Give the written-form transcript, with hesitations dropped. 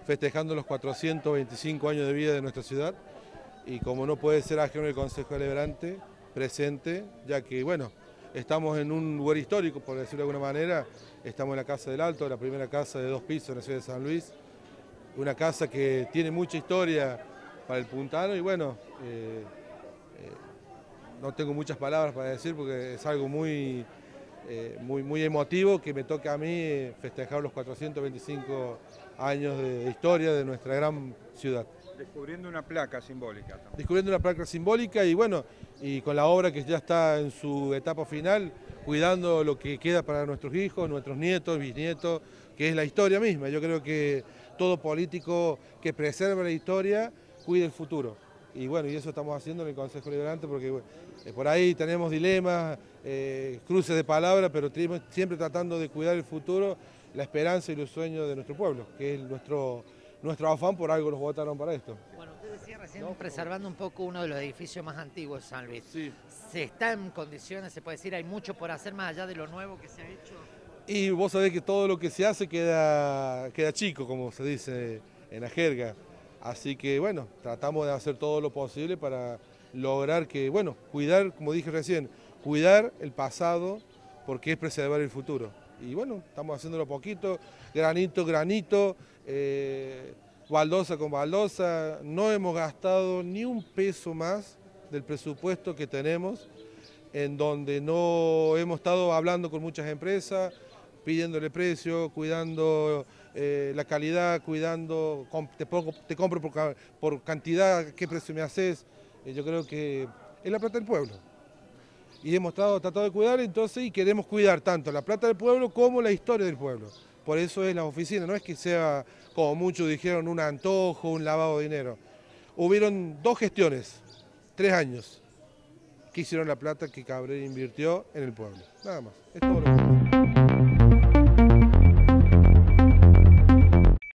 festejando los 425 años de vida de nuestra ciudad, y como no puede ser ajeno el Consejo Deliberante presente, ya que, bueno, estamos en un lugar histórico, por decirlo de alguna manera. Estamos en la Casa del Alto, la primera casa de 2 pisos en la ciudad de San Luis, una casa que tiene mucha historia para el puntano, y bueno, no tengo muchas palabras para decir porque es algo muy emotivo que me toca a mí festejar los 425 años de historia de nuestra gran ciudad. Descubriendo una placa simbólica también. Descubriendo una placa simbólica y bueno, y con la obra que ya está en su etapa final, cuidando lo que queda para nuestros hijos, nuestros nietos, bisnietos, que es la historia misma. Yo creo que todo político que preserva la historia cuida el futuro. Y bueno, y eso estamos haciendo en el Consejo Deliberante porque bueno, por ahí tenemos dilemas, cruces de palabras, pero siempre tratando de cuidar el futuro, la esperanza y los sueños de nuestro pueblo, que es nuestro afán, por algo nos votaron para esto. Bueno, usted decía recién preservando un poco uno de los edificios más antiguos de San Luis. Sí. ¿Se está en condiciones, se puede decir, hay mucho por hacer más allá de lo nuevo que se ha hecho? Y vos sabés que todo lo que se hace queda chico, como se dice en la jerga. Así que bueno, tratamos de hacer todo lo posible para lograr que, bueno, cuidar, como dije recién, cuidar el pasado porque es preservar el futuro. Y bueno, estamos haciéndolo poquito, granito, granito, baldosa con baldosa. No hemos gastado ni un peso más del presupuesto que tenemos, en donde no hemos estado hablando con muchas empresas, pidiéndole precio, cuidando la calidad, cuidando, te compro por cantidad, qué precio me haces. Yo creo que es la plata del pueblo. Y hemos tratado de cuidar, entonces, y queremos cuidar tanto la plata del pueblo como la historia del pueblo. Por eso es la oficina, no es que sea, como muchos dijeron, un antojo, un lavado de dinero. Hubieron 2 gestiones, 3 años, que hicieron la plata que Cabrera invirtió en el pueblo. Nada más, es todo lo que...